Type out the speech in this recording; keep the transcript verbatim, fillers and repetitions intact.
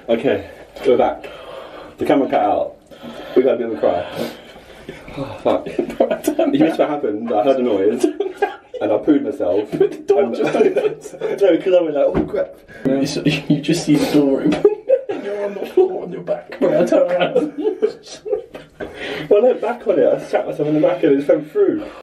Okay, we're back. The camera cut out. We got a bit of a cry. Oh, fuck. You missed what happened. I heard a noise and I pooed myself. But the door and, just opened. No, because I went like, oh crap. You, you just see the door open and you're on the floor on your back. When I turn around. Well, I went back on it. I sat myself on the back and it just went through.